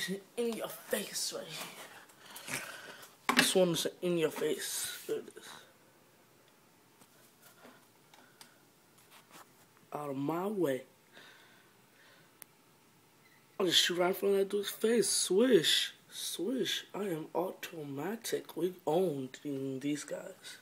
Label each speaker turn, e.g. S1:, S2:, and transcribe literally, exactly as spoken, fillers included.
S1: is in your face right here. This one is in your face. There it is. Out of my way. I'll just shoot right in front of that dude's face. Swish. Swish. I am automatic. We owned these guys.